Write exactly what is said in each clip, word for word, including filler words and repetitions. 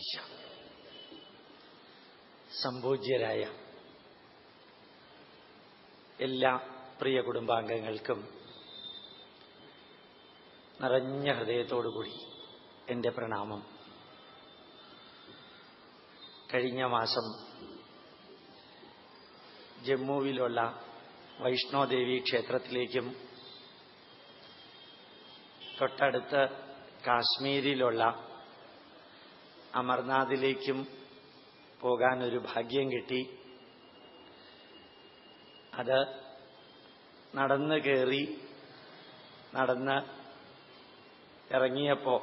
അർപ്പിച്ച സംപൂജ്യരായ എല്ലാ പ്രിയ കുടുംബാംഗങ്ങൾക്കും നിറഞ്ഞ ഹൃദയത്തോടുകൂടി എൻ്റെ പ്രണാമം. കഴിഞ്ഞ മാസം ജമ്മുവിലുള്ള വൈഷ്ണോദേവി ക്ഷേത്രത്തിലേക്കും തൊട്ടടുത്ത് കാശ്മീരിലുള്ള അമർനാഥിലേക്കും പോകാനൊരു ഭാഗ്യം കിട്ടി. അത് നടന്നു കയറി നടന്ന് ഇറങ്ങിയപ്പോൾ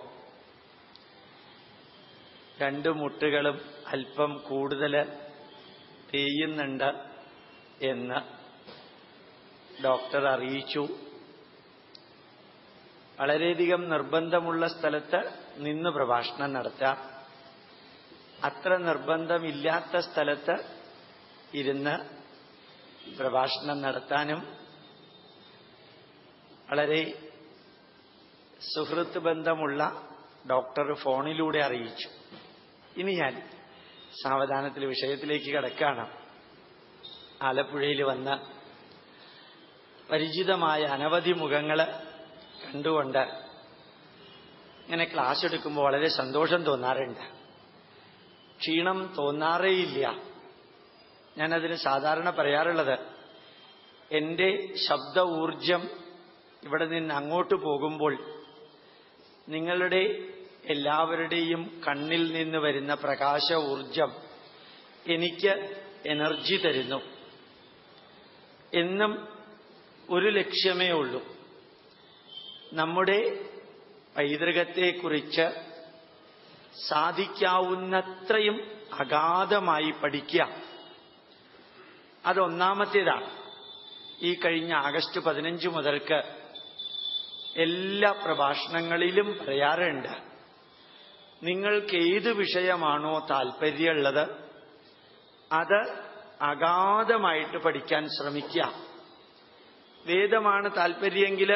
രണ്ട് മുട്ടുകളും അല്പം കൂടുതൽ തേയുന്നുണ്ട് എന്ന് ഡോക്ടർ അറിയിച്ചു. വളരെയധികം നിർബന്ധമുള്ള സ്ഥലത്ത് നിന്ന് പ്രഭാഷണം നടത്താം, അത്ര നിർബന്ധമില്ലാത്ത സ്ഥലത്ത് ഇരുന്ന് പ്രഭാഷണം നടത്താനും വളരെ സുഹൃത്ത് ബന്ധമുള്ള ഡോക്ടർ ഫോണിലൂടെ അറിയിച്ചു. ഇനി ഞാൻ സാവധാനത്തിൽ വിഷയത്തിലേക്ക് കടക്കാണ്. ആലപ്പുഴയിൽ വന്ന് പരിചിതമായ അനവധി മുഖങ്ങൾ കണ്ടുകൊണ്ട് ഇങ്ങനെ ക്ലാസ് എടുക്കുമ്പോൾ വളരെ സന്തോഷം തോന്നാറുണ്ട്, ക്ഷീണം തോന്നാറേയില്ല. ഞാനതിന് സാധാരണ പറയാറുള്ളത്, എൻ്റെ ശബ്ദ ഊർജം ഇവിടെ നിന്ന് അങ്ങോട്ട് പോകുമ്പോൾ നിങ്ങളുടെ എല്ലാവരുടെയും കണ്ണിൽ നിന്ന് വരുന്ന പ്രകാശ ഊർജം എനിക്ക് എനർജി തരുന്നു. എന്നും ഒരു ലക്ഷ്യമേ ഉള്ളൂ, നമ്മുടെ പൈതൃകത്തെക്കുറിച്ച് സാധിക്കാവുന്നത്രയും അഗാധമായി പഠിക്കുക. അതൊന്നാമത്തേതാണ്. ഈ കഴിഞ്ഞ ആഗസ്റ്റ് പതിനഞ്ച് മുതൽക്ക് എല്ലാ പ്രഭാഷണങ്ങളിലും പറയാറുണ്ട്, നിങ്ങൾക്ക് ഏത് വിഷയമാണോ താല്പര്യമുള്ളത് അത് അഗാധമായിട്ട് പഠിക്കാൻ ശ്രമിക്കുക. വേദമാണ് താല്പര്യമെങ്കിൽ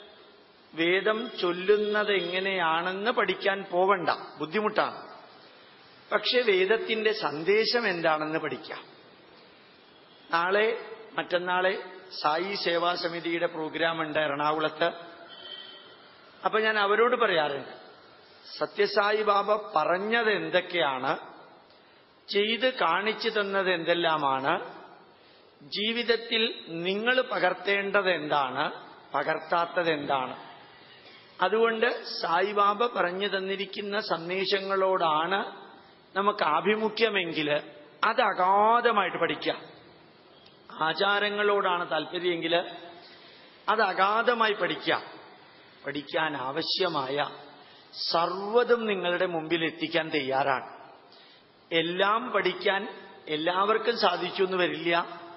വേദം ചൊല്ലുന്നത് എങ്ങനെയാണെന്ന് പഠിക്കാൻ പോവണ്ട, ബുദ്ധിമുട്ടാണ്. പക്ഷെ വേദത്തിന്റെ സന്ദേശം എന്താണെന്ന് പഠിക്കാം. നാളെ മറ്റന്നാളെ സായി സേവാ സമിതിയുടെ പ്രോഗ്രാം ഉണ്ട് എറണാകുളത്ത്. അപ്പൊ ഞാൻ അവരോട് പറയാറുണ്ട്, സത്യസായി ബാബ പറഞ്ഞത് എന്തൊക്കെയാണ്, ചെയ്ത് കാണിച്ചു തന്നത് എന്തെല്ലാമാണ്, ജീവിതത്തിൽ നിങ്ങൾ പകർത്തേണ്ടത് എന്താണ്, പകർത്താത്തത് എന്താണ്. അതുകൊണ്ട് സായിബാബ പറഞ്ഞു തന്നിരിക്കുന്ന സന്ദേശങ്ങളോടാണ് നമുക്ക് ആഭിമുഖ്യമെങ്കിൽ അത് അഗാധമായിട്ട് പഠിക്കാം. ആചാരങ്ങളോടാണ് താല്പര്യമെങ്കിൽ അത് അഗാധമായി പഠിക്കാം. പഠിക്കാൻ ആവശ്യമായ സർവ്വതും നിങ്ങളുടെ മുമ്പിൽ എത്തിക്കാൻ തയ്യാറാണ്. എല്ലാം പഠിക്കാൻ എല്ലാവർക്കും സാധിച്ചു എന്ന് വരില്ല,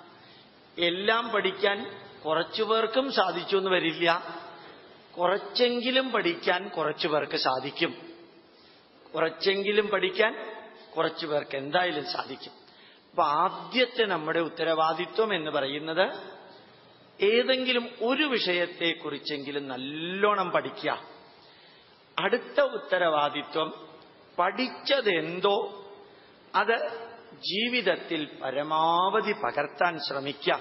എല്ലാം പഠിക്കാൻ കുറച്ചു പേർക്കും സാധിച്ചു എന്ന് വരില്ല. കുറച്ചെങ്കിലും പഠിക്കാൻ കുറച്ചു പേർക്ക് സാധിക്കും, കുറച്ചെങ്കിലും പഠിക്കാൻ കുറച്ചു പേർക്ക് എന്തായാലും സാധിക്കും. അപ്പൊ ആദ്യത്തെ നമ്മുടെ ഉത്തരവാദിത്വം എന്ന് പറയുന്നത് ഏതെങ്കിലും ഒരു വിഷയത്തെക്കുറിച്ചെങ്കിലും നല്ലോണം പഠിക്കുക. അടുത്ത ഉത്തരവാദിത്വം പഠിച്ചതെന്തോ അത് ജീവിതത്തിൽ പരമാവധി പകർത്താൻ ശ്രമിക്കുക.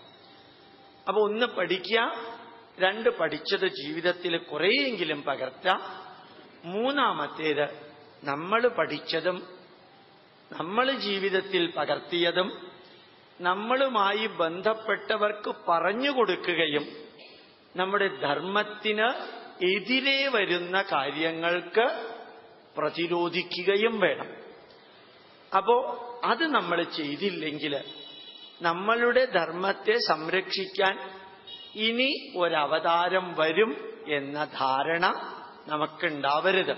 അപ്പൊ ഒന്ന് പഠിക്കുക, രണ്ട് പഠിച്ചത് ജീവിതത്തിൽ കുറേയെങ്കിലും പകർത്തുക. മൂന്നാമത്തേത് നമ്മൾ പഠിച്ചതും നമ്മൾ ജീവിതത്തിൽ പകർത്തിയതും നമ്മളുമായി ബന്ധപ്പെട്ടവർക്ക് പറഞ്ഞു കൊടുക്കുകയും നമ്മുടെ ധർമ്മത്തിന് എതിരെ വരുന്ന കാര്യങ്ങൾക്ക് പ്രതിരോധിക്കുകയും വേണം. അപ്പോ അത് നമ്മൾ ചെയ്തില്ലെങ്കിൽ നമ്മളുടെ ധർമ്മത്തെ സംരക്ഷിക്കാൻ ഇനി ഒരവതാരം വരും എന്ന ധാരണ നമുക്കുണ്ടാവരുത്.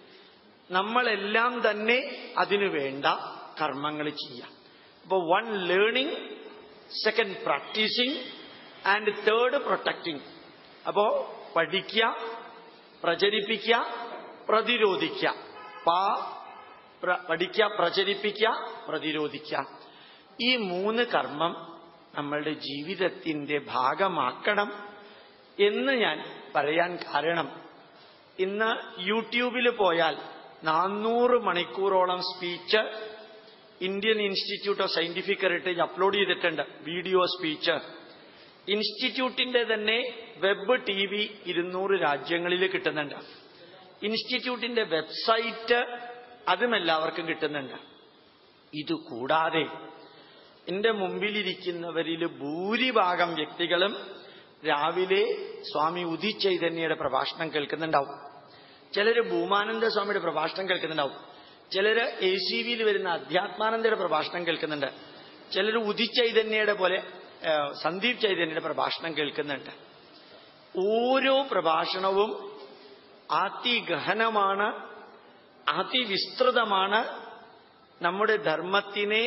നമ്മളെല്ലാം തന്നെ അതിനു വേണ്ട കർമ്മങ്ങൾ ചെയ്യാം. അപ്പോൾ one learning, second practising and third protecting. അപ്പോ പഠിക്കുക, പ്രചരിപ്പിക്കുക, പ്രതിരോധിക്കുക. പാ പഠിക്കുക, പ്രചരിപ്പിക്കുക, പ്രതിരോധിക്കുക. ഈ മൂന്ന് കർമ്മം നമ്മളുടെ ജീവിതത്തിന്റെ ഭാഗമാക്കണം എന്ന് ഞാൻ പറയാൻ കാരണം, ഇന്ന് യൂട്യൂബിൽ പോയാൽ നാനൂറ് മണിക്കൂറോളം speech Indian institute of scientific heritage upload ചെയ്തിട്ടുണ്ട്, വീഡിയോ സ്പീച്ച്. ഇൻസ്റ്റിറ്റ്യൂട്ടിന്റെ തന്നെ വെബ് ടി വി ഇരുന്നൂറ് രാജ്യങ്ങളിൽ കിട്ടുന്നുണ്ട്. ഇൻസ്റ്റിറ്റ്യൂട്ടിന്റെ വെബ്സൈറ്റ് അതും എല്ലാവർക്കും കിട്ടുന്നുണ്ട്. ഇതുകൂടാതെ എന്റെ മുമ്പിലിരിക്കുന്നവരിൽ ഭൂരിഭാഗം വ്യക്തികളും രാവിലെ സ്വാമി ഉദിത് ചൈതന്യയുടെ പ്രഭാഷണം കേൾക്കുന്നുണ്ടാവും. ചിലര് ഭൂമാനന്ദ സ്വാമിയുടെ പ്രഭാഷണം കേൾക്കുന്നുണ്ടാവും. ചിലര് എ സി വിയിൽ വരുന്ന അധ്യാത്മാനന്ദയുടെ പ്രഭാഷണം കേൾക്കുന്നുണ്ട്. ചിലര് ഉദിത് ചൈതന്യയുടെ പോലെ സന്ദീപ് ചൈതന്യയുടെ പ്രഭാഷണം കേൾക്കുന്നുണ്ട്. ഓരോ പ്രഭാഷണവും അതിഗഹനമാണ്, അതിവിസ്തൃതമാണ്. നമ്മുടെ ധർമ്മത്തിനെ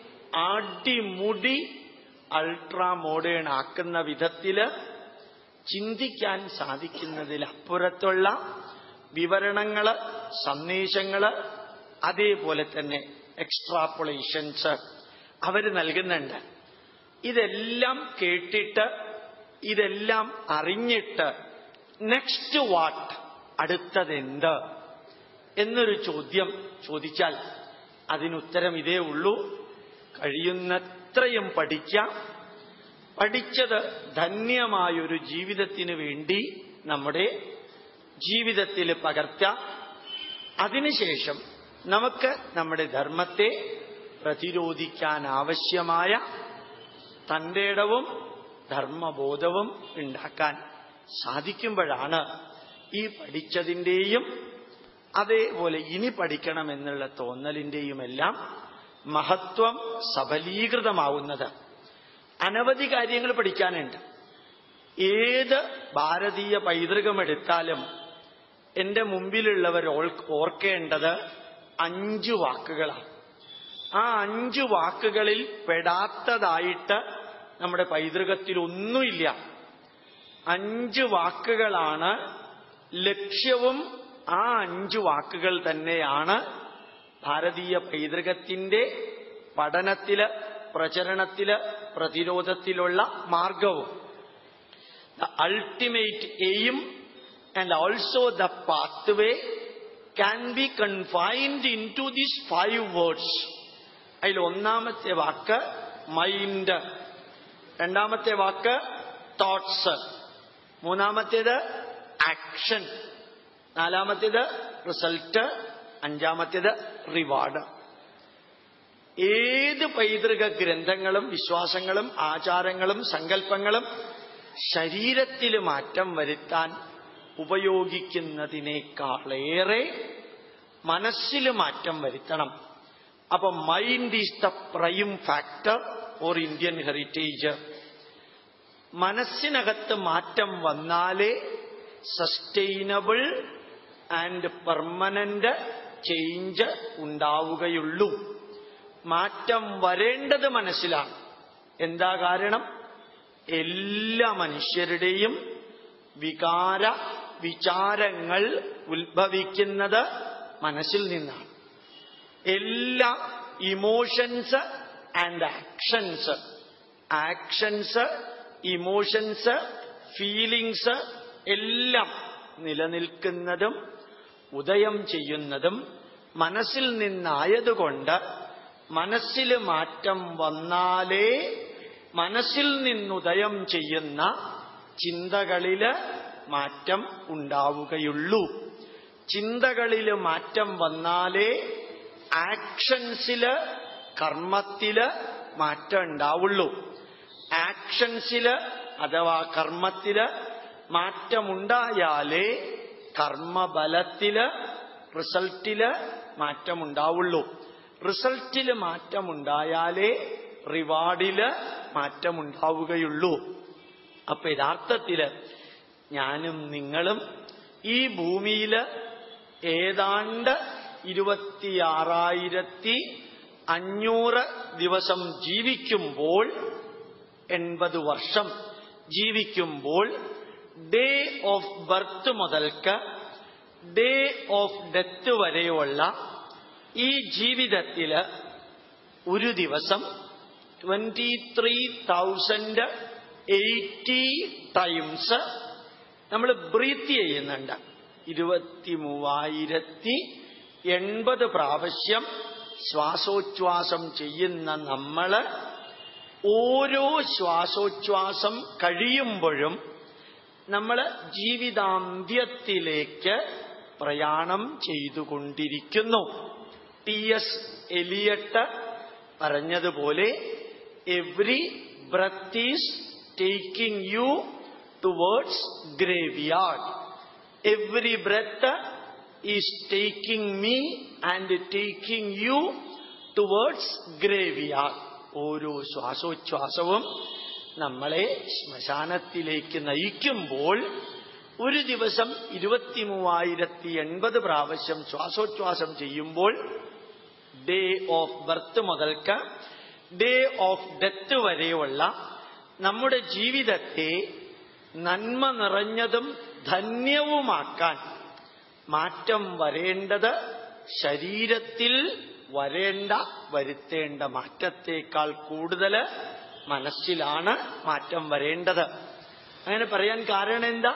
അടിമുടി അൾട്രാ മോഡേൺ ആക്കുന്ന വിധത്തില് ചിന്തിക്കാൻ സാധിക്കുന്നതിലപ്പുറത്തുള്ള വിവരണങ്ങള്, സന്ദേശങ്ങള്, അതേപോലെ തന്നെ എക്സ്ട്രാപ്പൊളേഷൻസ് അവർ നൽകുന്നുണ്ട്. ഇതെല്ലാം കേട്ടിട്ട്, ഇതെല്ലാം അറിഞ്ഞിട്ട് നെക്സ്റ്റ് വാട്ട്, അടുത്തതെന്ത് എന്നൊരു ചോദ്യം ചോദിച്ചാൽ അതിനുത്തരം ഇതേ ഉള്ളൂ: കഴിയുന്നത്രയും പഠിക്കാം, പഠിച്ചത് ധന്യമായൊരു ജീവിതത്തിന് വേണ്ടി നമ്മുടെ ജീവിതത്തിൽ പകർത്താം. അതിനുശേഷം നമുക്ക് നമ്മുടെ ധർമ്മത്തെ പ്രതിരോധിക്കാൻ ആവശ്യമായ തന്റെ ഇടവും ധർമ്മബോധവും ഉണ്ടാക്കാൻ സാധിക്കുമ്പോഴാണ് ഈ പഠിച്ചതിൻ്റെയും അതേപോലെ ഇനി പഠിക്കണമെന്നുള്ള തോന്നലിന്റെയും എല്ലാം മഹത്വം സബലീകൃതമാവുന്നത്. അനവധി കാര്യങ്ങൾ പഠിക്കാനുണ്ട്. ഏത് ഭാരതീയ പൈതൃകമെടുത്താലും എന്റെ മുമ്പിലുള്ളവർ ഓർക്കേണ്ടത് അഞ്ചു വാക്കുകളാണ്. ആ അഞ്ചു വാക്കുകളിൽ പെടാത്തതായിട്ട് നമ്മുടെ പൈതൃകത്തിൽ ഒന്നുമില്ല. അഞ്ച് വാക്കുകളാണ് ലക്ഷ്യവും. ആ അഞ്ചു വാക്കുകൾ തന്നെയാണ് ഭാരതീയ പൈതൃകത്തിന്റെ പഠനത്തില്, പ്രചരണത്തില്, പ്രതിരോധത്തിലുള്ള മാർഗവും. The ultimate aim and also the pathway can be confined in to these five words. അതിൽ ഒന്നാമത്തെ വാക്ക് മൈൻഡ്, രണ്ടാമത്തെ വാക്ക് തോട്ട്സ്, മൂന്നാമത്തേത് ആക്ഷൻ, നാലാമത്തേത് റിസൾട്ട്, അഞ്ചാമത്തേത് റിവാർഡ്. ഏത് പൈതൃക ഗ്രന്ഥങ്ങളും വിശ്വാസങ്ങളും ആചാരങ്ങളും സങ്കല്പങ്ങളും ശരീരത്തിൽ മാറ്റം വരുത്താൻ ഉപയോഗിക്കുന്നതിനേക്കാളേറെ മനസ്സിൽ മാറ്റം വരുത്തണം. അപ്പൊ mind is the prime factor for Indian heritage. മനസ്സിനകത്ത് മാറ്റം വന്നാലേ സസ്റ്റൈനബിൾ ആൻഡ് പെർമനന്റ് ചേഞ്ച് ഉണ്ടാവുകയുള്ളൂ. മാറ്റം വരേണ്ടത് മനസ്സിലാണ്. എന്താ കാരണം? എല്ലാ മനുഷ്യരുടെയും വികാര വിചാരങ്ങൾ ഉത്ഭവിക്കുന്നത് മനസ്സിൽ നിന്നാണ്. എല്ലാ emotions and actions, actions, emotions, feelings എല്ലാം നിലനിൽക്കുന്നതും ഉദയം ചെയ്യുന്നതും മനസ്സിൽ നിന്നായതുകൊണ്ട് മനസ്സിൽ മാറ്റം വന്നാലേ മനസ്സിൽ നിന്നുദയം ചെയ്യുന്ന ചിന്തകളില് മാറ്റം ഉണ്ടാവുകയുള്ളൂ. ചിന്തകളില് മാറ്റം വന്നാലേ ആക്ഷൻസില്, കർമ്മത്തില് മാറ്റം ഉണ്ടാവുള്ളൂ. ആക്ഷൻസില് അഥവാ കർമ്മത്തില് മാറ്റമുണ്ടായാലേ കർമ്മബലത്തില്, റിസൾട്ടില് മാറ്റമുണ്ടാവുള്ളൂ. റിസൾട്ടില് മാറ്റമുണ്ടായാലേ റിവാർഡില് മാറ്റമുണ്ടാവുകയുള്ളൂ. അപ്പൊ യഥാർത്ഥത്തില് ഞാനും നിങ്ങളും ഈ ഭൂമിയില് ഏതാണ്ട് ഇരുപത്തിയാറായിരത്തി അഞ്ഞൂറ് ദിവസം ജീവിക്കുമ്പോൾ, എൺപത് വർഷം ജീവിക്കുമ്പോൾ, ഡേ ഓഫ് ബർത്ത് മുതൽക്ക് ഡേ ഓഫ് ഡെത്ത് വരെയുള്ള ഈ ജീവിതത്തില് ഒരു ദിവസം twenty three thousand eighty times നമ്മൾ ബ്രീത്ത് ചെയ്യുന്നുണ്ട്. ഇരുപത്തി മൂവായിരത്തി എൺപത് പ്രാവശ്യം ശ്വാസോച്ഛ്വാസം ചെയ്യുന്ന നമ്മള് ഓരോ ശ്വാസോച്ഛ്വാസം കഴിയുമ്പോഴും നമ്മൾ ജീവിതാന്ത്യത്തിലേക്ക് പ്രയാണം ചെയ്തുകൊണ്ടിരിക്കുന്നു. ടി എസ് എലിയട്ട് പറഞ്ഞതുപോലെ every breath is taking you towards graveyard. Every breath is taking me and taking you towards graveyard. ഓരോ ശ്വാസോച്ഛ്വാസവും നമ്മളെ ശ്മശാനത്തിലേക്ക് നയിക്കുമ്പോൾ ഒരു ദിവസം ഇരുപത്തി മൂവായിരത്തി എൺപത് പ്രാവശ്യം ശ്വാസോച്ഛ്വാസം ചെയ്യുമ്പോൾ ഡേ ഓഫ് ബർത്ത് മുതൽക്ക് ഡേ ഓഫ് ഡെത്ത് വരെയുള്ള നമ്മുടെ ജീവിതത്തെ നന്മ നിറഞ്ഞതും ധന്യവുമാക്കാൻ മാറ്റം വരേണ്ടത് ശരീരത്തിൽ വരേണ്ട വരുത്തേണ്ട മാറ്റത്തേക്കാൾ കൂടുതൽ മനസ്സിലാണ് മാറ്റം വരേണ്ടത്. അങ്ങനെ പറയാൻ കാരണം എന്താ?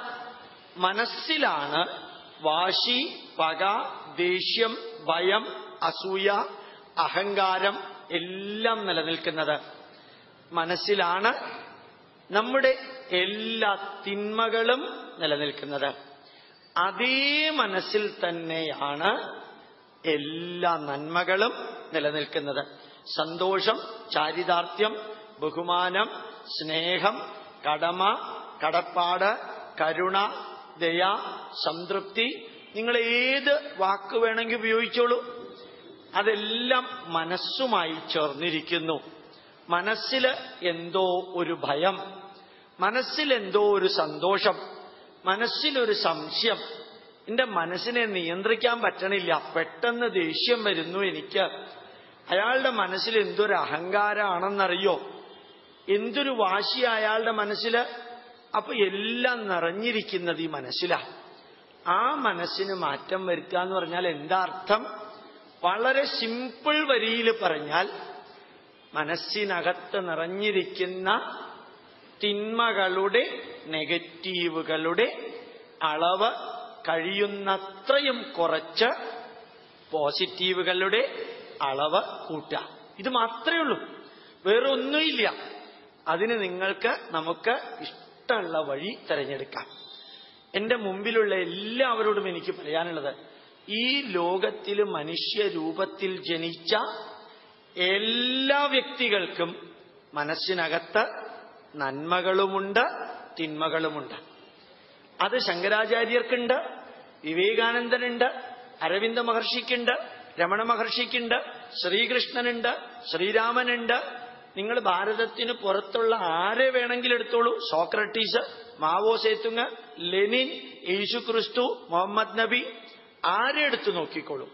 മനസ്സിലാണ് വാശി, പക, ദേഷ്യം, ഭയം, അസൂയ, അഹങ്കാരം എല്ലാം നിലനിൽക്കുന്നത്. മനസ്സിലാണ് നമ്മുടെ എല്ലാ തിന്മകളും നിലനിൽക്കുന്നത്. അതേ മനസ്സിൽ തന്നെയാണ് എല്ലാ നന്മകളും നിലനിൽക്കുന്നത്. സന്തോഷം, ചാരിതാർത്ഥ്യം, ബഹുമാനം, സ്നേഹം, കടമ, കടപ്പാട്, കരുണ, ദയ, സംതൃപ്തി, നിങ്ങൾ ഏത് വാക്ക് വേണമെങ്കിൽ ഉപയോഗിച്ചോളൂ. അതെല്ലാം മനസ്സുമായി ചേർന്നിരിക്കുന്നു. മനസ്സിൽ എന്തോ ഒരു ഭയം, മനസ്സിൽ എന്തോ ഒരു സന്തോഷം, മനസ്സിലൊരു സംശയം. എന്റെ മനസ്സിനെ നിയന്ത്രിക്കാൻ പറ്റണില്ല, പെട്ടെന്ന് ദേഷ്യം വരുന്നു എനിക്ക്. അയാളുടെ മനസ്സിൽ എന്തൊരു അഹങ്കാരമാണെന്നറിയോ, എന്തൊരു വാശി അയാളുടെ മനസ്സിൽ. അപ്പൊ എല്ലാം നിറഞ്ഞിരിക്കുന്നത് ഈ മനസ്സിലാ. ആ മനസ്സിന് മാറ്റം വരുത്തുക എന്ന് പറഞ്ഞാൽ എന്താ അർത്ഥം? വളരെ സിമ്പിൾ വരിയിൽ പറഞ്ഞാൽ മനസ്സിനകത്ത് നിറഞ്ഞിരിക്കുന്ന തിന്മകളുടെ, നെഗറ്റീവുകളുടെ അളവ് കഴിയുന്നത്രയും കുറച്ച് പോസിറ്റീവുകളുടെ അളവ് കൂട്ടുക. ഇത് മാത്രമേ ഉള്ളൂ, വേറെ ഒന്നുമില്ല. അതിന് നിങ്ങൾക്ക് നമുക്ക് ഇഷ്ടമുള്ള വഴി തിരഞ്ഞെടുക്കാം. എന്റെ മുമ്പിലുള്ള എല്ലാവരോടും എനിക്ക് പറയാനുള്ളത്, ഈ ലോകത്തിൽ മനുഷ്യരൂപത്തിൽ ജനിച്ച എല്ലാ വ്യക്തികൾക്കും മനസ്സിനകത്ത് നന്മകളുമുണ്ട്, തിന്മകളുമുണ്ട്. അത് ശങ്കരാചാര്യർക്കുണ്ട്, വിവേകാനന്ദനുണ്ട്, അരവിന്ദ മഹർഷിക്കുണ്ട്, രമണ മഹർഷിക്കുണ്ട്, ശ്രീകൃഷ്ണനുണ്ട്, ശ്രീരാമനുണ്ട്. നിങ്ങൾ ഭാരതത്തിന് പുറത്തുള്ള ആരെ വേണമെങ്കിലും എടുത്തോളൂ. സോക്രട്ടീസ്, മാവോ സേതുങ്, ലെനിൻ, യേശുക്രിസ്തു, മുഹമ്മദ് നബി, ആരെ എടുത്തു നോക്കിക്കോളൂ.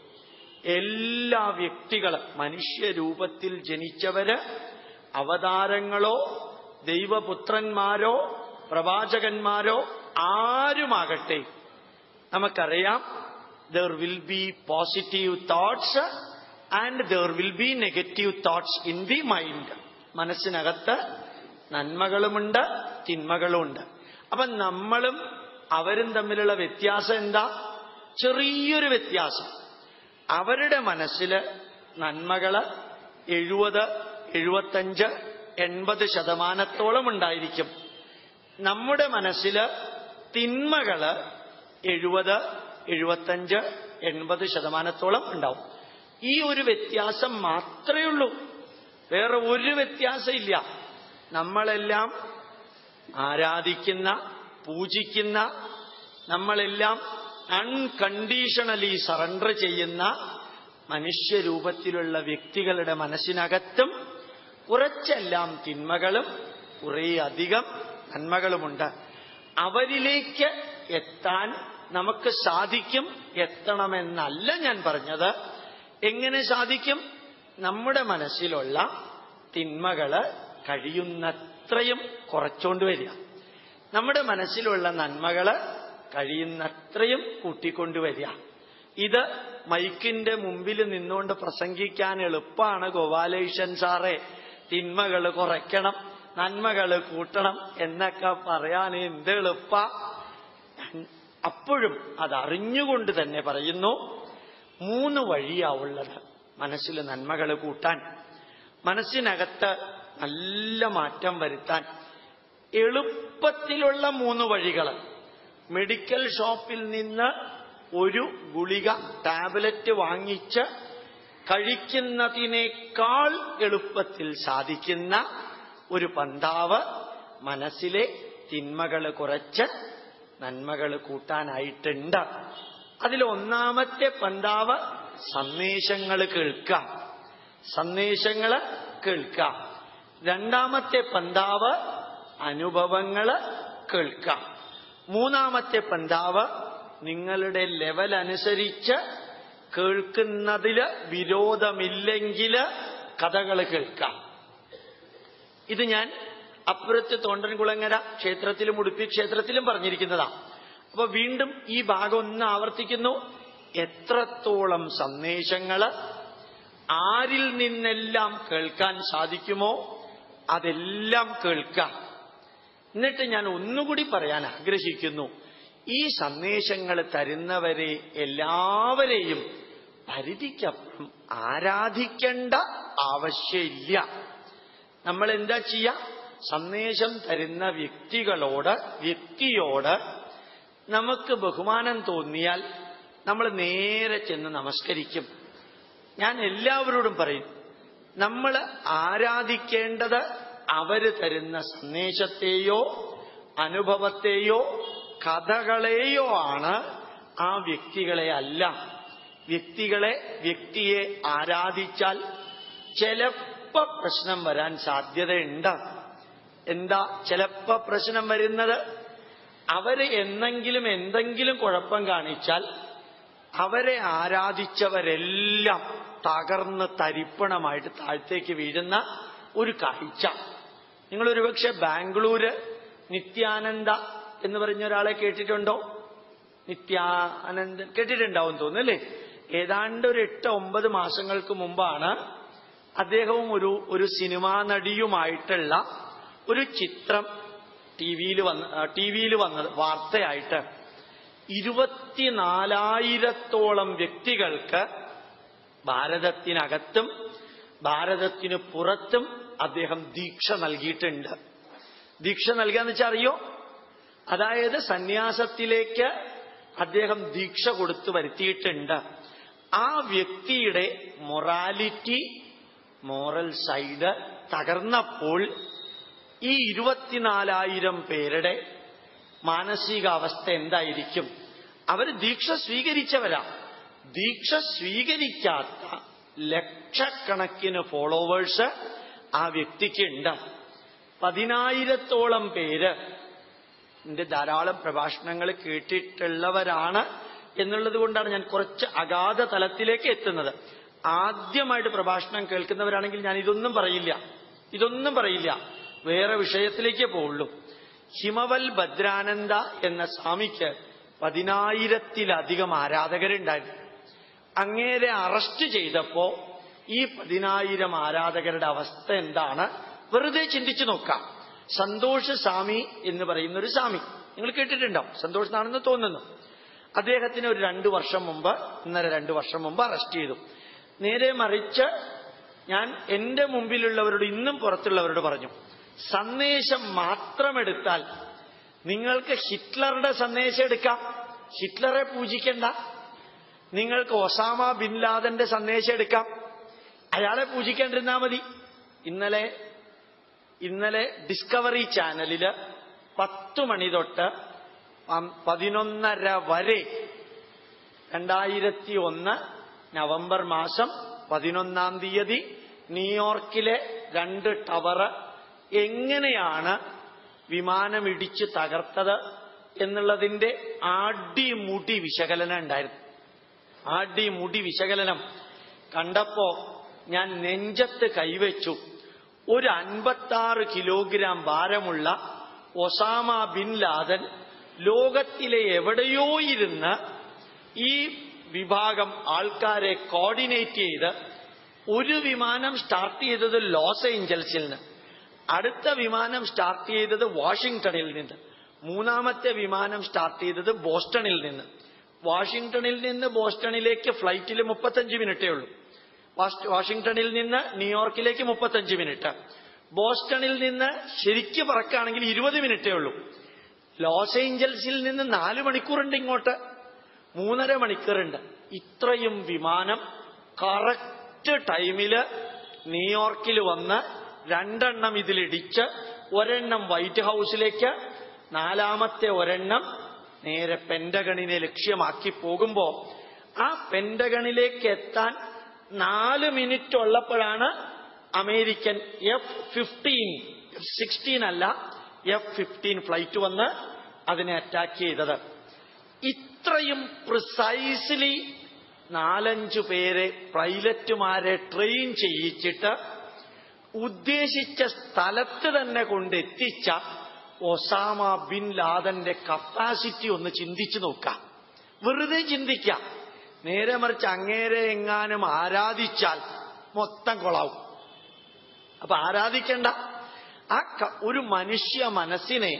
എല്ലാ വ്യക്തികളും മനുഷ്യരൂപത്തിൽ ജനിച്ചവര് അവതാരങ്ങളോ ദൈവപുത്രന്മാരോ പ്രവാചകന്മാരോ ആരുമാകട്ടെ, നമുക്കറിയാം there will be positive thoughts and there will be negative thoughts in the mind. മനസ്സിനകത്ത് നന്മകളുമുണ്ട്, തിന്മകളുമുണ്ട്. അപ്പൊ നമ്മളും അവരും തമ്മിലുള്ള വ്യത്യാസം എന്താ? ചെറിയൊരു വ്യത്യാസം. അവരുടെ മനസ്സിൽ നന്മകള് എഴുപത്, എഴുപത്തഞ്ച്, എൺപത് ശതമാനത്തോളം ഉണ്ടായിരിക്കും. നമ്മുടെ മനസ്സില് തിന്മകള് എഴുപത്, എഴുപത്തഞ്ച്, എൺപത് ശതമാനത്തോളം ഉണ്ടാവും. ഈ ഒരു വ്യത്യാസം മാത്രമേ ഉള്ളൂ, വേറെ ഒരു വ്യത്യാസം ഇല്ല. നമ്മളെല്ലാം ആരാധിക്കുന്ന, പൂജിക്കുന്ന, നമ്മളെല്ലാം അൺകണ്ടീഷണലി സറണ്ടർ ചെയ്യുന്ന മനുഷ്യരൂപത്തിലുള്ള വ്യക്തികളുടെ മനസ്സിനകത്തും കുറച്ചെല്ലാം തിന്മകളും കുറേ അധികം നന്മകളുമുണ്ട്. അവരിലേക്ക് എത്താൻ നമുക്ക് സാധിക്കും. എത്തണമെന്നല്ല ഞാൻ പറഞ്ഞത്. എങ്ങനെ സാധിക്കും? നമ്മുടെ മനസ്സിലുള്ള തിന്മകള് കഴിയുന്നത്രയും കുറച്ചോണ്ട് വരിക, നമ്മുടെ മനസ്സിലുള്ള നന്മകള് കഴിയുന്നത്രയും കൂട്ടിക്കൊണ്ടുവരിക. ഇത് മൈക്കിന്റെ മുമ്പിൽ നിന്നുകൊണ്ട് പ്രസംഗിക്കാൻ എളുപ്പമാണ്. ഗോപാലകൃഷ്ണൻ സാറേ, തിന്മകൾ കുറയ്ക്കണം, നന്മകൾ കൂട്ടണം എന്നൊക്കെ പറയാൻ എന്ത് എളുപ്പ. അപ്പോഴും അതറിഞ്ഞുകൊണ്ട് തന്നെ പറയുന്നു, മൂന്ന് വഴിയാവുള്ളത് മനസ്സിൽ നന്മകൾ കൂട്ടാൻ, മനസ്സിനകത്ത് നല്ല മാറ്റം വരുത്താൻ. എളുപ്പത്തിലുള്ള മൂന്ന് വഴികൾ. മെഡിക്കൽ ഷോപ്പിൽ നിന്ന് ഒരു ഗുളിക ടാബ്ലറ്റ് വാങ്ങിച്ച് കഴിക്കുന്നതിനേക്കാൾ എളുപ്പത്തിൽ സാധിക്കുന്ന ഒരു പന്താവ് മനസ്സിലെ തിന്മകൾ കുറച്ച് നന്മകൾ കൂട്ടാനായിട്ടുണ്ട്. അതിൽ ഒന്നാമത്തെ പന്താവ് സന്ദേശങ്ങൾ കേൾക്കാം, സന്ദേശങ്ങൾ കേൾക്കാം. രണ്ടാമത്തെ പന്താവ് അനുഭവങ്ങൾ കേൾക്കാം. മൂന്നാമത്തെ പന്താവ് നിങ്ങളുടെ ലെവൽ അനുസരിച്ച് കേൾക്കുന്നതില് വിരോധമില്ലെങ്കിൽ കഥകൾ കേൾക്കാം. ഇത് ഞാൻ അപ്പുറത്ത് തോണ്ടൻകുളങ്ങര ക്ഷേത്രത്തിലും ഉടുപ്പി ക്ഷേത്രത്തിലും പറഞ്ഞിരിക്കുന്നതാണ്. അപ്പൊ വീണ്ടും ഈ ഭാഗം ഒന്ന് ആവർത്തിക്കുന്നു. എത്രത്തോളം സന്ദേശങ്ങൾ ആരിൽ നിന്നെല്ലാം കേൾക്കാൻ സാധിക്കുമോ അതെല്ലാം കേൾക്കാം. എന്നിട്ട് ഞാൻ ഒന്നുകൂടി പറയാൻ ആഗ്രഹിക്കുന്നു, ഈ സന്ദേശങ്ങൾ തരുന്നവരെ എല്ലാവരെയും പരിധിക്കപ്പുറം ആരാധിക്കേണ്ട ആവശ്യമില്ല. നമ്മൾ എന്താ ചെയ്യുക? സന്ദേശം തരുന്ന വ്യക്തികളോട് വ്യക്തിയോട് നമുക്ക് ബഹുമാനം തോന്നിയാൽ നമ്മൾ നേരെ ചെന്ന് നമസ്കരിക്കും. ഞാൻ എല്ലാവരോടും പറയും, നമ്മൾ ആരാധിക്കേണ്ടത് അവര് തരുന്ന സന്ദേശത്തെയോ അനുഭവത്തെയോ കഥകളെയോ ആണ്, ആ വ്യക്തികളെ അല്ല. വ്യക്തികളെ വ്യക്തിയെ ആരാധിച്ചാൽ ചിലപ്പോ പ്രശ്നം വരാൻ സാധ്യതയുണ്ട്. എന്താ ചിലപ്പോ പ്രശ്നം വരുന്നത്? അവര് എന്നെങ്കിലും എന്തെങ്കിലും കുഴപ്പം കാണിച്ചാൽ അവരെ ആരാധിച്ചവരെല്ലാം തകർന്ന് തരിപ്പണമായിട്ട് താഴത്തേക്ക് വീഴുന്ന ഒരു കാഴ്ച. നിങ്ങൾ ഒരുപക്ഷെ ബാംഗ്ലൂര് നിത്യാനന്ദ എന്ന് പറഞ്ഞ ഒരാളെ കേട്ടിട്ടുണ്ടോ? നിത്യാനന്ദൻ കേട്ടിട്ടുണ്ടാവും തോന്നുന്നു അല്ലേ? ഏതാണ്ട് ഒരു എട്ട് ഒമ്പത് മാസങ്ങൾക്ക് മുമ്പാണ് അദ്ദേഹവും ഒരു ഒരു സിനിമാ നടിയുമായിട്ടുള്ള ഒരു ചിത്രം ടി വിയിൽ വന്ന് ടി വിയിൽ വന്നത് വാർത്തയായിട്ട്. ഇരുപത്തിനാലായിരത്തോളം വ്യക്തികൾക്ക് ഭാരതത്തിനകത്തും ഭാരതത്തിനു പുറത്തും അദ്ദേഹം ദീക്ഷ നൽകിയിട്ടുണ്ട്. ദീക്ഷ നൽകാന്ന് വെച്ചാൽ അറിയോ? അതായത് സന്യാസത്തിലേക്ക് അദ്ദേഹം ദീക്ഷ കൊടുത്തു വരുത്തിയിട്ടുണ്ട്. ആ വ്യക്തിയുടെ മൊറാലിറ്റി, മോറൽ സൈഡ് തകർന്നപ്പോൾ ഈ ഇരുപത്തിനാലായിരം പേരുടെ മാനസികാവസ്ഥ എന്തായിരിക്കും? അവർ ദീക്ഷ സ്വീകരിച്ചവരാ. ദീക്ഷ സ്വീകരിക്കാത്ത ലക്ഷക്കണക്കിന് ഫോളോവേഴ്സ് ആ വ്യക്തിക്കുണ്ട്. പതിനായിരത്തോളം പേര് എന്റെ ധാരാളം പ്രഭാഷണങ്ങൾ കേട്ടിട്ടുള്ളവരാണ് എന്നുള്ളത് കൊണ്ടാണ് ഞാൻ കുറച്ച് അഗാധ തലത്തിലേക്ക് എത്തുന്നത്. ആദ്യമായിട്ട് പ്രഭാഷണം കേൾക്കുന്നവരാണെങ്കിൽ ഞാൻ ഇതൊന്നും പറയില്ല, ഇതൊന്നും പറയില്ല, വേറെ വിഷയത്തിലേക്കേ പോവുള്ളൂ. ഹിമവൽ ഭദ്രാനന്ദ എന്ന സ്വാമിക്ക് പതിനായിരത്തിലധികം ആരാധകരുണ്ടായിരുന്നു. അങ്ങേരെ അറസ്റ്റ് ചെയ്തപ്പോ ഈ പതിനായിരം ആരാധകരുടെ അവസ്ഥ എന്താണ് വെറുതെ ചിന്തിച്ചു നോക്കാം. സന്തോഷ് സ്വാമി എന്ന് പറയുന്ന ഒരു സ്വാമി നിങ്ങൾ കേട്ടിട്ടുണ്ടാവും, സന്തോഷ് എന്നാണെന്ന് തോന്നുന്നു. അദ്ദേഹത്തിന് ഒരു രണ്ടു വർഷം മുമ്പ് ഒന്നര രണ്ടു വർഷം മുമ്പ് അറസ്റ്റ് ചെയ്തു. നേരെ മറിച്ച് ഞാൻ എന്റെ മുമ്പിലുള്ളവരോട് ഇന്നും പുറത്തുള്ളവരോട് പറഞ്ഞു, സന്ദേശം മാത്രം എടുത്താൽ നിങ്ങൾക്ക് ഹിറ്റ്ലറുടെ സന്ദേശം എടുക്കാം, ഹിറ്റ്ലറെ പൂജിക്കണ്ട. നിങ്ങൾക്ക് ഒസാമ ബിൻ ലാദന്റെ സന്ദേശം എടുക്കാം, അയാളെ പൂജിക്കാണ്ടിരുന്നാ മതി. ഇന്നലെ ഇന്നലെ ഡിസ്കവറി ചാനലില് പത്തു മണി തൊട്ട് പതിനൊന്നര വരെ രണ്ടായിരത്തി ഒന്ന് നവംബർ മാസം പതിനൊന്നാം തീയതി ന്യൂയോർക്കിലെ രണ്ട് ടവർ എങ്ങനെയാണ് വിമാനമിടിച്ച് തകർത്തത് എന്നുള്ളതിന്റെ ആടിമുടി വിശകലനം ഉണ്ടായിരുന്നു. ആടിമുടി വിശകലനം കണ്ടപ്പോ ഞാൻ നെഞ്ചത്ത് കൈവച്ചു. ഒരു അൻപത്താറ് കിലോഗ്രാം ഭാരമുള്ള ഒസാമ ബിൻ ലാദൻ ലോകത്തിലെ എവിടെയോ ഇരുന്ന് ഈ വിഭാഗം ആൾക്കാരെ കോർഡിനേറ്റ് ചെയ്ത് ഒരു വിമാനം സ്റ്റാർട്ട് ചെയ്തത് ലോസ് ഏഞ്ചൽസിൽ നിന്ന്, അടുത്ത വിമാനം സ്റ്റാർട്ട് ചെയ്തത് വാഷിംഗ്ടണിൽ നിന്ന്, മൂന്നാമത്തെ വിമാനം സ്റ്റാർട്ട് ചെയ്തത് ബോസ്റ്റണിൽ നിന്ന്. വാഷിംഗ്ടണിൽ നിന്ന് ബോസ്റ്റണിലേക്ക് ഫ്ലൈറ്റിൽ മുപ്പത്തഞ്ച് മിനിറ്റേ ഉള്ളൂ. വാഷിംഗ്ടണിൽ നിന്ന് ന്യൂയോർക്കിലേക്ക് മുപ്പത്തഞ്ച് മിനിറ്റ്. ബോസ്റ്റണിൽ നിന്ന് ശരിക്ക് പറക്കുകയാണെങ്കിൽ ഇരുപത് മിനിറ്റേ ഉള്ളൂ. ലോസ് ഏഞ്ചൽസിൽ നിന്ന് നാല് മണിക്കൂറുണ്ട്, ഇങ്ങോട്ട് മൂന്നര മണിക്കൂറുണ്ട്. ഇത്രയും വിമാനം കറക്റ്റ് ടൈമില് ന്യൂയോർക്കിൽ വന്ന് രണ്ടെണ്ണം ഇതിലിടിച്ച് ഒരെണ്ണം വൈറ്റ് ഹൗസിലേക്ക്, നാലാമത്തെ ഒരെണ്ണം നേരെ പെന്റഗണിനെ ലക്ഷ്യമാക്കി പോകുമ്പോ ആ പെന്റഗണിലേക്ക് എത്താൻ നാല് മിനിറ്റ് ഉള്ളപ്പോഴാണ് American F fifteen F sixteen അല്ല എഫ് ഫിഫ്റ്റീൻ ഫ്ലൈറ്റ് വന്ന് അതിനെ അറ്റാക്ക് ചെയ്തത്. ഇത്രയും പ്രിസൈസ്ലി നാലഞ്ചു പേരെ പൈലറ്റുമാരെ ട്രെയിൻ ചെയ്യിച്ചിട്ട് ഉദ്ദേശിച്ച സ്ഥലത്ത് തന്നെ കൊണ്ടെത്തിച്ച ഒസാമ ബിൻ ലാദന്റെ കപ്പാസിറ്റി ഒന്ന് ചിന്തിച്ചു നോക്കാം. വെറുതെ ചിന്തിക്കാം. നേരെ മറിച്ച് അങ്ങേരെ എങ്ങാനും ആരാധിച്ചാൽ മൊത്തം കൊളാവും. അപ്പൊ ആരാധിക്കണ്ട. ആ ഒരു മനുഷ്യ മനസ്സിനെ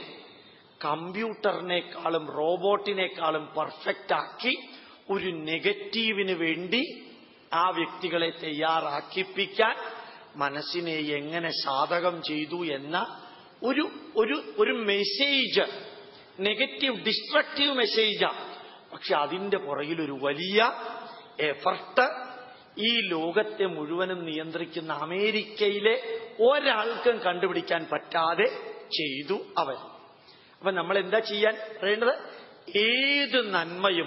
കമ്പ്യൂട്ടറിനേക്കാളും റോബോട്ടിനേക്കാളും പെർഫെക്റ്റ് ആക്കി ഒരു നെഗറ്റീവിന് വേണ്ടി ആ വ്യക്തികളെ തയ്യാറാക്കിപ്പിക്കാൻ മനസ്സിനെ എങ്ങനെ സാധകം ചെയ്തു എന്ന ഒരു ഒരു ഒരു മെസ്സേജ്, നെഗറ്റീവ് ഡിസ്ട്രക്റ്റീവ് മെസ്സേജാ. പക്ഷെ അതിന്റെ പുറകിൽ ഒരു വലിയ എഫർട്ട് ഈ ലോകത്തെ മുഴുവനും നിയന്ത്രിക്കുന്ന അമേരിക്കയിലെ ഒരാൾക്കും കണ്ടുപിടിക്കാൻ പറ്റാതെ ചെയ്തു അവർ. അപ്പൊ നമ്മൾ എന്താ ചെയ്യാൻ പറയേണ്ടത്? ഏത് നന്മയും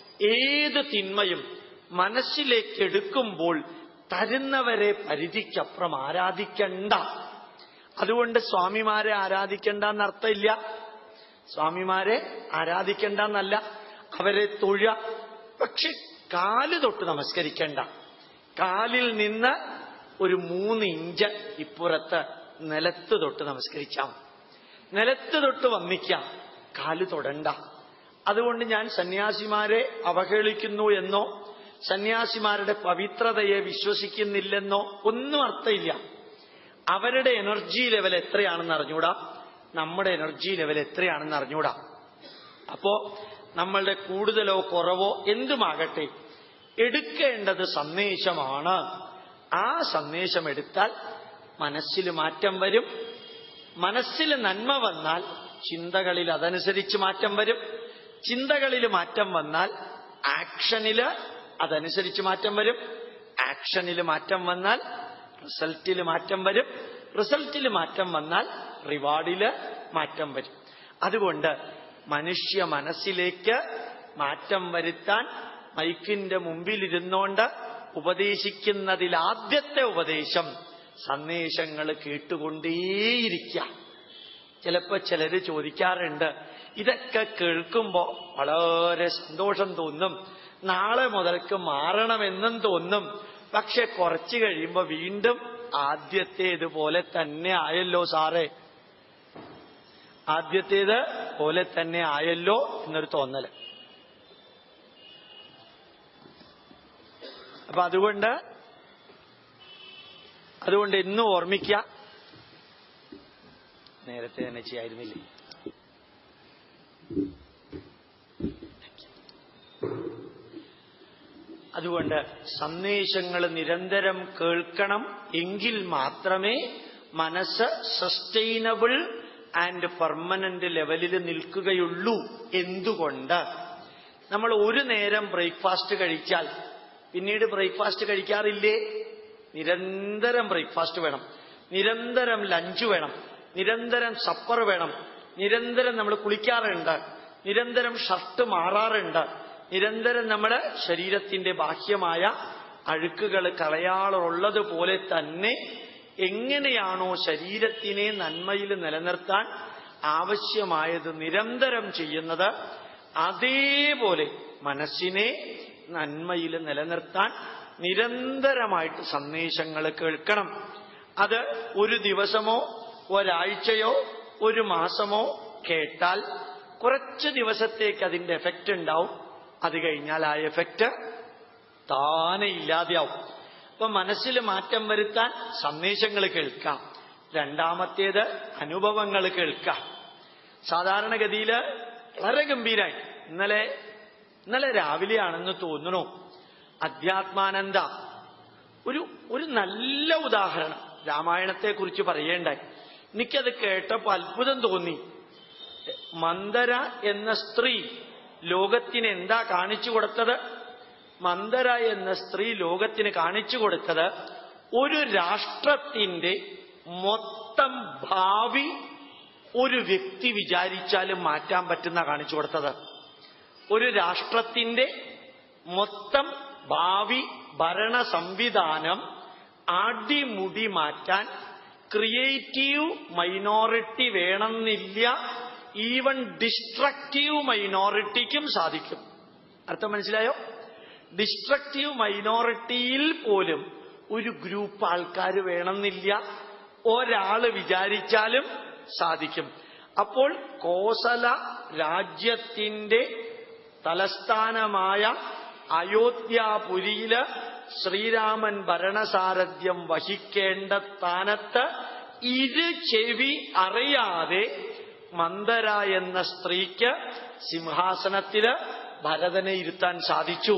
ഏത് തിന്മയും മനസ്സിലേക്ക് എടുക്കുമ്പോൾ തരുന്നവരെ പരിധിക്കപ്പുറം ആരാധിക്കണ്ട. അതുകൊണ്ട് സ്വാമിമാരെ ആരാധിക്കണ്ടെന്ന് അർത്ഥമില്ല. സ്വാമിമാരെ ആരാധിക്കണ്ടെന്നല്ല, അവരെ തൊഴ. പക്ഷെ കാല് തൊട്ട് നമസ്കരിക്കണ്ട. കാലിൽ നിന്ന് ഒരു മൂന്ന് ഇഞ്ച് ഇപ്പുറത്ത് നിലത്ത് തൊട്ട് നമസ്കരിച്ചാൽ മതി. നിലത്ത് തൊട്ട് വന്നിക്കാം, കാല് തൊടണ്ട. അതുകൊണ്ട് ഞാൻ സന്യാസിമാരെ അവഹേളിക്കുന്നു എന്നോ സന്യാസിമാരുടെ പവിത്രതയെ വിശ്വസിക്കുന്നില്ലെന്നോ ഒന്നും അർത്ഥമില്ല. അവരുടെ എനർജി ലെവൽ എത്രയാണെന്ന് അറിഞ്ഞൂടാ, നമ്മുടെ എനർജി ലെവൽ എത്രയാണെന്ന് അറിഞ്ഞൂടാ. അപ്പോ നമ്മളുടെ കൂടുതലോ കുറവോ എന്തുമാകട്ടെ, എടുക്കേണ്ടത് സന്ദേശമാണ്. ആ സന്ദേശം എടുത്താൽ മനസ്സിൽ മാറ്റം വരും. മനസ്സിൽ നന്മ വന്നാൽ ചിന്തകളിൽ അതനുസരിച്ച് മാറ്റം വരും. ചിന്തകളിൽ മാറ്റം വന്നാൽ ആക്ഷനില് അതനുസരിച്ച് മാറ്റം വരും. ആക്ഷനിൽ മാറ്റം വന്നാൽ റിസൾട്ടിൽ മാറ്റം വരും. റിസൾട്ടിൽ മാറ്റം വന്നാൽ റിവാർഡില് മാറ്റം വരും. അതുകൊണ്ട് മനുഷ്യ മനസ്സിലേക്ക് മാറ്റം വരുത്താൻ മൈക്കിന്റെ മുമ്പിലിരുന്നോണ്ട് ഉപദേശിക്കുന്നതിൽ ആദ്യത്തെ ഉപദേശം സന്ദേശങ്ങൾ കേട്ടുകൊണ്ടേയിരിക്കാം. ചിലപ്പോ ചിലര് ചോദിക്കാറുണ്ട്, ഇതൊക്കെ കേൾക്കുമ്പോ വളരെ സന്തോഷം തോന്നും, നാളെ മുതൽക്ക് മാറണമെന്നും തോന്നും. പക്ഷെ കുറച്ചു കഴിയുമ്പോ വീണ്ടും ആദ്യത്തേതുപോലെ തന്നെ ആയല്ലോ സാറേ, ആദ്യത്തേത് പോലെ തന്നെ ആയല്ലോ എന്നൊരു തോന്നല്. അപ്പൊ അതുകൊണ്ട് അതുകൊണ്ട് എന്നും ഓർമ്മിക്കുക, നേരത്തെ തന്നെ ചെയ്യായിരുന്നില്ലേ. അതുകൊണ്ട് സന്ദേശങ്ങൾ നിരന്തരം കേൾക്കണം. എങ്കിൽ മാത്രമേ മനസ്സ് സസ്റ്റൈനബിൾ ആൻഡ് പെർമനന്റ് ലെവലിൽ നിൽക്കുകയുള്ളൂ. എന്തുകൊണ്ട്? നമ്മൾ ഒരു നേരം ബ്രേക്ക്ഫാസ്റ്റ് കഴിച്ചാൽ പിന്നീട് ബ്രേക്ക്ഫാസ്റ്റ് കഴിക്കാറില്ലേ? നിരന്തരം ബ്രേക്ക്ഫാസ്റ്റ് വേണം, നിരന്തരം ലഞ്ച് വേണം, നിരന്തരം സപ്പർ വേണം, നിരന്തരം നമ്മൾ കുളിക്കാറുണ്ട്, നിരന്തരം ഷർട്ട് മാറാറുണ്ട്, നിരന്തരം നമ്മുടെ ശരീരത്തിന്റെ ബാഹ്യമായ അഴുക്കുകൾ കളയാറുള്ളതുപോലെ തന്നെ എങ്ങനെയാണോ ശരീരത്തിനെ നന്മയിൽ നിലനിർത്താൻ ആവശ്യമായത് നിരന്തരം ചെയ്യുന്നത്, അതേപോലെ മനസ്സിനെ നന്മയിൽ നിലനിർത്താൻ നിരന്തരമായിട്ട് സന്ദേശങ്ങൾ കേൾക്കണം. അത് ഒരു ദിവസമോ ഒരാഴ്ചയോ ഒരു മാസമോ കേട്ടാൽ കുറച്ച് ദിവസത്തേക്ക് അതിന്റെ എഫക്റ്റ് ഉണ്ടാവും. അത് കഴിഞ്ഞാൽ ആ എഫക്റ്റ് താനെ ഇല്ലാതെയാവും. അപ്പൊ മനസ്സിൽ മാറ്റം വരുത്താൻ സന്ദേശങ്ങൾ കേൾക്കാം. രണ്ടാമത്തേത് അനുഭവങ്ങൾ കേൾക്കാം. സാധാരണഗതിയിൽ വളരെ ഗംഭീരായി ഇന്നലെ ഇന്നലെ രാവിലെയാണെന്ന് തോന്നണു അധ്യാത്മാനന്ദ ഒരു ഒരു നല്ല ഉദാഹരണം രാമായണത്തെ കുറിച്ച് പറയേണ്ടായി. എനിക്കത് കേട്ടപ്പോ അത്ഭുതം തോന്നി. മന്ദര എന്ന സ്ത്രീ ലോകത്തിന് എന്താ കാണിച്ചു കൊടുത്തത്? മന്ദര എന്ന സ്ത്രീ ലോകത്തിന് കാണിച്ചു കൊടുത്തത് ഒരു രാഷ്ട്രത്തിന്റെ മൊത്തം ഭാവി ഒരു വ്യക്തി വിചാരിച്ചാലും മാറ്റാൻ പറ്റുന്ന കാണിച്ചു കൊടുത്തത്. ഒരു രാഷ്ട്രത്തിന്റെ മൊത്തം ഭാവി ഭരണ സംവിധാനം അടിമുടി മാറ്റാൻ ക്രിയേറ്റീവ് മൈനോറിറ്റി വേണമെന്നില്ല, ഈവൻ ഡിസ്ട്രക്റ്റീവ് മൈനോറിറ്റിക്കും സാധിക്കും. അർത്ഥം മനസ്സിലായോ? ഡിസ്ട്രക്റ്റീവ് മൈനോറിറ്റിയിൽ പോലും ഒരു ഗ്രൂപ്പ് ആൾക്കാർ വേണമെന്നില്ല, ഒരാള് വിചാരിച്ചാലും സാധിക്കും. അപ്പോൾ കോസല രാജ്യത്തിന്റെ തലസ്ഥാനമായ അയോധ്യാപുരിയില് ശ്രീരാമൻ ഭരണസാരഥ്യം വഹിക്കേണ്ട സ്ഥാനത്ത് ഇരു ചെവി അറിയാതെ മന്ദര എന്ന സ്ത്രീക്ക് സിംഹാസനത്തില് ഭരതനെ ഇരുത്താൻ സാധിച്ചു.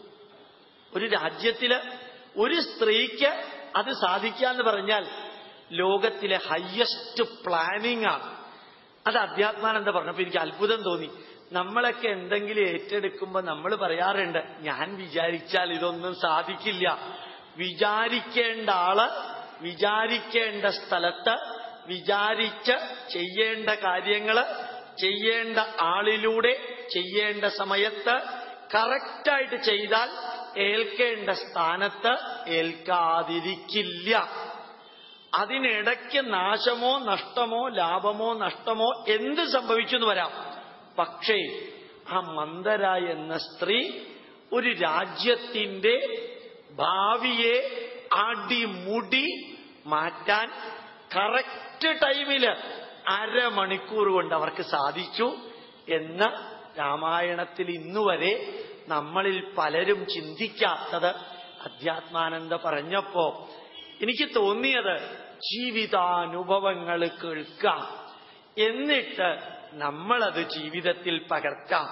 ഒരു രാജ്യത്തില് ഒരു സ്ത്രീക്ക് അത് സാധിക്കാന്ന് പറഞ്ഞാൽ ലോകത്തിലെ ഹയസ്റ്റ് പ്ലാനിങ് ആണ്. അത് അധ്യാത്മാനന്ദ പറഞ്ഞപ്പോ എനിക്ക് അത്ഭുതം തോന്നി. നമ്മളൊക്കെ എന്തെങ്കിലും ഏറ്റെടുക്കുമ്പോ നമ്മൾ പറയാറുണ്ട്, ഞാൻ വിചാരിച്ചാൽ ഇതൊന്നും സാധിക്കില്ല. വിചാരിക്കേണ്ട ആള് വിചാരിക്കേണ്ട സ്ഥലത്ത് വിചാരിച്ച് ചെയ്യേണ്ട കാര്യങ്ങള് ചെയ്യേണ്ട ആളിലൂടെ ചെയ്യേണ്ട സമയത്ത് കറക്റ്റായിട്ട് ചെയ്താൽ ഏൽക്കേണ്ട സ്ഥാനത്ത് ഏൽക്കാതിരിക്കില്ല. അതിനിടയ്ക്ക് നാശമോ നഷ്ടമോ ലാഭമോ നഷ്ടമോ എന്ത് സംഭവിച്ചെന്ന് വരാം. പക്ഷേ ആ മന്ദര എന്ന സ്ത്രീ ഒരു രാജ്യത്തിന്റെ ഭാവിയെ അടിമുടി മാറ്റാൻ കറക്റ്റ് ടൈമില് അരമണിക്കൂർ കൊണ്ട് അവർക്ക് സാധിച്ചു എന്ന് രാമായണത്തിൽ ഇന്നുവരെ നമ്മളിൽ പലരും ചിന്തിക്കാത്തത് അധ്യാത്മാനന്ദ പറഞ്ഞപ്പോ എനിക്ക് തോന്നിയത് ജീവിതാനുഭവങ്ങൾ കേൾക്കാം, എന്നിട്ട് നമ്മളത് ജീവിതത്തിൽ പകർത്താം.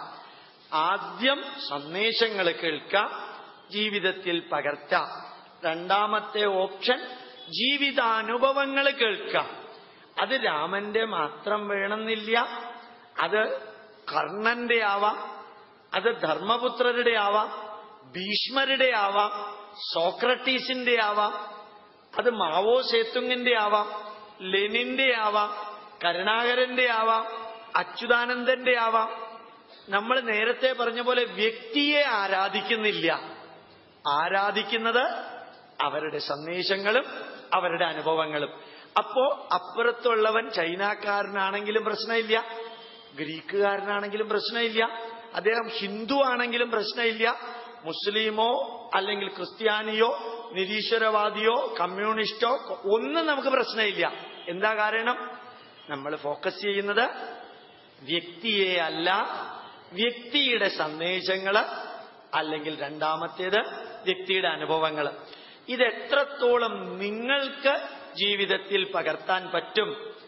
ആദ്യം സന്ദേശങ്ങൾ കേൾക്കാം, ജീവിതത്തിൽ പകർത്താം. രണ്ടാമത്തെ ഓപ്ഷൻ ജീവിതാനുഭവങ്ങൾ കേൾക്കാം. അത് രാമന്റെ മാത്രം വേണമെന്നില്ല, അത് കർണന്റെ ആവാം, അത് ധർമ്മപുത്രരുടെ ആവാം, ഭീഷ്മരുടെ ആവാം, സോക്രട്ടീസിന്റെ ആവാം, അത് മാവോ സേത്തുങ്ങിന്റെ ആവാം, ലെനിന്റെ ആവാം, കരുണാകരന്റെ ആവാം, അച്യുതാനന്ദന്റെ ആവാം. നമ്മൾ നേരത്തെ പറഞ്ഞ പോലെ വ്യക്തിയെ ആരാധിക്കുന്നില്ല, ആരാധിക്കുന്നത് അവരുടെ സന്ദേശങ്ങളും അവരുടെ അനുഭവങ്ങളും. അപ്പോ അപ്പുറത്തുള്ളവൻ ചൈനക്കാരനാണെങ്കിലും പ്രശ്നമില്ല, ഗ്രീക്കുകാരനാണെങ്കിലും പ്രശ്നമില്ല, അദ്ദേഹം ഹിന്ദു ആണെങ്കിലും പ്രശ്നമില്ല, മുസ്ലിമോ അല്ലെങ്കിൽ ക്രിസ്ത്യാനിയോ നിരീശ്വരവാദിയോ കമ്മ്യൂണിസ്റ്റോ ഒന്നും നമുക്ക് പ്രശ്നമില്ല. എന്താ കാരണം? നമ്മൾ ഫോക്കസ് ചെയ്യുന്നത് വ്യക്തിയെ അല്ല, വ്യക്തിയുടെ സന്ദേശങ്ങള്, അല്ലെങ്കിൽ രണ്ടാമത്തേത് വ്യക്തിയുടെ അനുഭവങ്ങള്. ഇതെത്രത്തോളം നിങ്ങൾക്ക് ജീവിതത്തിൽ പകർത്താൻ പറ്റും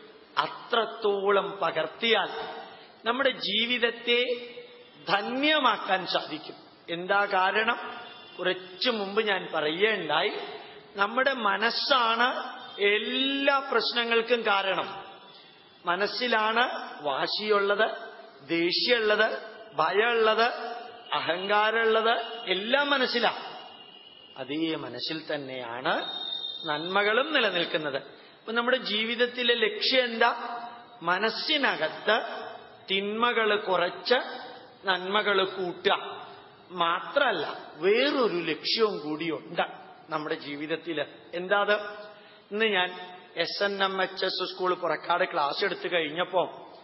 അത്രത്തോളം പകർത്തിയാൽ നമ്മുടെ ജീവിതത്തെ ധന്യമാക്കാൻ സാധിക്കും. എന്താ കാരണം? കുറച്ചു മുമ്പ് ഞാൻ പറയുകയുണ്ടായി, നമ്മുടെ മനസ്സാണ് എല്ലാ പ്രശ്നങ്ങൾക്കും കാരണം. മനസ്സിലാണ് വാശിയുള്ളത്, ദേഷ്യമുള്ളത്, ഭയമുള്ളത്, അഹങ്കാരമുള്ളത്, എല്ലാം മനസ്സിലാണ്. അതേ മനസ്സിൽ തന്നെയാണ് നന്മകളും നിലനിൽക്കുന്നത്. അപ്പൊ നമ്മുടെ ജീവിതത്തിലെ ലക്ഷ്യം എന്താ? മനസ്സിനകത്ത് തിന്മകൾ കുറച്ച് നന്മകൾ കൂട്ടുക. മാത്രല്ല വേറൊരു ലക്ഷ്യവും കൂടിയുണ്ട് നമ്മുടെ ജീവിതത്തില്. എന്താ അത്? ഇന്ന് ഞാൻ S N M H S school Purakkad class എടുത്തു കഴിഞ്ഞപ്പോ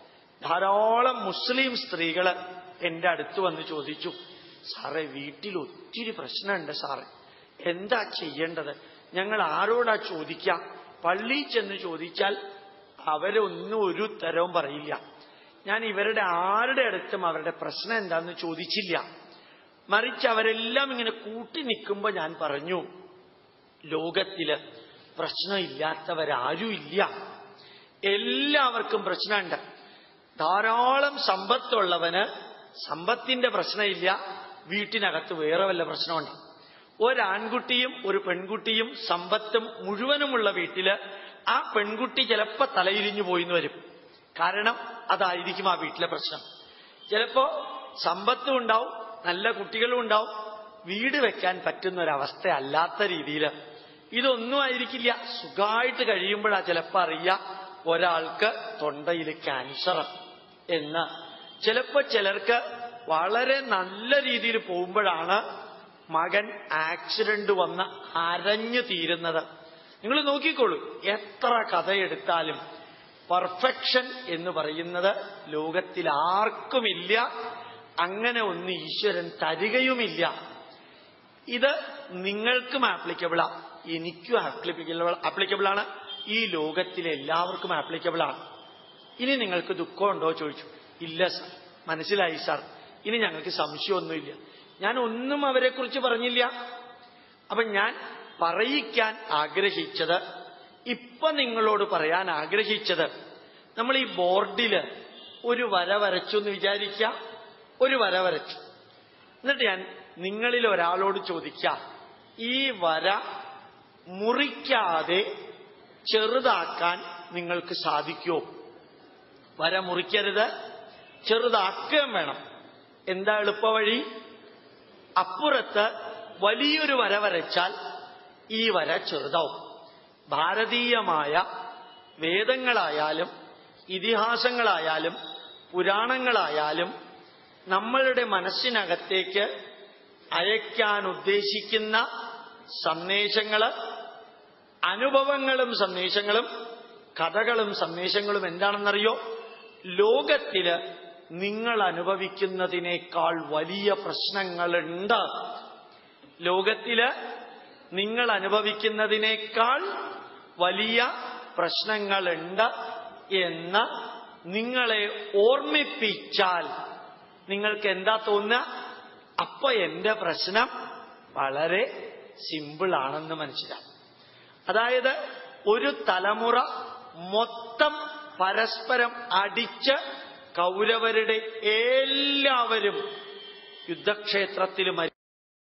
ധാരാളം മുസ്ലിം സ്ത്രീകള് എന്റെ അടുത്ത് വന്ന് ചോദിച്ചു, സാറേ വീട്ടിൽ ഒത്തിരി പ്രശ്നമുണ്ട് സാറേ, എന്താ ചെയ്യേണ്ടത്? ഞങ്ങൾ ആരോടാ ചോദിക്കാം? പള്ളിയിൽ ചെന്ന് ചോദിച്ചാൽ അവരൊന്നും ഒരു ഉത്തരവും പറയില്ല. ഞാൻ ഇവരുടെ ആരുടെ അടുത്തും അവരുടെ പ്രശ്നം എന്താന്ന് ചോദിച്ചില്ല. മറിച്ച് അവരെല്ലാം ഇങ്ങനെ കൂട്ടി നിൽക്കുമ്പോ ഞാൻ പറഞ്ഞു, ലോകത്തില് പ്രശ്നമില്ലാത്തവരാരുമില്ല, എല്ലാവർക്കും പ്രശ്നമുണ്ട്. ധാരാളം സമ്പത്തുള്ളവന് സമ്പത്തിന്റെ പ്രശ്നമില്ല, വീട്ടിനകത്ത് വേറെ വല്ല പ്രശ്നമുണ്ട്. ഒരാൺകുട്ടിയും ഒരു പെൺകുട്ടിയും സമ്പത്തും മുഴുവനുമുള്ള വീട്ടില് ആ പെൺകുട്ടി ചിലപ്പോ തലയിലിഞ്ഞു പോയിന്ന് വരും. കാരണം അതായിരിക്കും ആ വീട്ടിലെ പ്രശ്നം. ചിലപ്പോ സമ്പത്തും ഉണ്ടാവും, നല്ല കുട്ടികളും ഉണ്ടാവും, വീട് വെക്കാൻ പറ്റുന്ന ഒരവസ്ഥ അല്ലാത്ത രീതിയിൽ ഇതൊന്നും ആയിരിക്കില്ല. സുഖമായിട്ട് കഴിയുമ്പോഴാ ചിലപ്പോ അറിയ ഒരാൾക്ക് തൊണ്ടയിൽ ക്യാൻസർ എന്ന്. ചിലപ്പോ ചിലർക്ക് വളരെ നല്ല രീതിയിൽ പോകുമ്പോഴാണ് മകൻ ആക്സിഡന്റ് വന്ന് അരഞ്ഞു തീരുന്നത്. നിങ്ങൾ നോക്കിക്കോളൂ, എത്ര കഥയെടുത്താലും പെർഫെക്ഷൻ എന്ന് പറയുന്നത് ലോകത്തിൽ ആർക്കുമില്ല. അങ്ങനെ ഒന്ന് ഈശ്വരൻ തരികയുമില്ല. ഇത് നിങ്ങൾക്കും ആപ്ലിക്കബിളാ, എനിക്കും ആപ്ലിക്കബിൾ ആപ്ലിക്കബിളാണ്, ഈ ലോകത്തിലെ എല്ലാവർക്കും ആപ്ലിക്കബിളാണ്. ഇനി നിങ്ങൾക്ക് ദുഃഖമുണ്ടോ ചോദിച്ചു. ഇല്ല സാർ, മനസ്സിലായി സാർ, ഇനി ഞങ്ങൾക്ക് സംശയമൊന്നുമില്ല. ഞാൻ ഒന്നും അവരെക്കുറിച്ച് പറഞ്ഞില്ല. അപ്പൊ ഞാൻ പറയിക്കാൻ ആഗ്രഹിച്ചത്, ഇപ്പൊ നിങ്ങളോട് പറയാൻ ആഗ്രഹിച്ചത്, നമ്മൾ ഈ ബോർഡില് ഒരു വര വരച്ചു എന്ന് വിചാരിക്കുക. ഒരു വര വരച്ചു. എന്നിട്ട് ഞാൻ നിങ്ങളിൽ ഒരാളോട് ചോദിക്കാം, ഈ വര മുറിക്കാതെ ചെറുതാക്കാൻ നിങ്ങൾക്ക് സാധിക്കുമോ? വര മുറിക്കരുത്, ചെറുതാക്കുകയും വേണം. എന്താ എളുപ്പവഴി? അപ്പുറത്ത് വലിയൊരു വര വരച്ചാൽ ഈ വര ചെറുതാവും. ഭാരതീയമായ വേദങ്ങളായാലും ഇതിഹാസങ്ങളായാലും പുരാണങ്ങളായാലും നമ്മളുടെ മനസ്സിനകത്തേക്ക് അയക്കാൻ ഉദ്ദേശിക്കുന്ന സന്ദേശങ്ങള്, അനുഭവങ്ങളും സന്ദേശങ്ങളും കഥകളും സന്ദേശങ്ങളും എന്താണെന്നറിയോ? ലോകത്തില് നിങ്ങൾ അനുഭവിക്കുന്നതിനേക്കാൾ വലിയ പ്രശ്നങ്ങളുണ്ട്. ലോകത്തില് നിങ്ങൾ അനുഭവിക്കുന്നതിനേക്കാൾ വലിയ പ്രശ്നങ്ങളുണ്ട് എന്ന് നിങ്ങളെ ഓർമ്മിപ്പിച്ചാൽ നിങ്ങൾക്ക് എന്താ തോന്നുക? അപ്പൊ എന്റെ പ്രശ്നം വളരെ സിമ്പിളാണെന്ന് മനസ്സിലാവും. അതായത് ഒരു തലമുറ മൊത്തം പരസ്പരം അടിച്ച് കൗരവരുടെ എല്ലാവരും യുദ്ധക്ഷേത്രത്തിൽ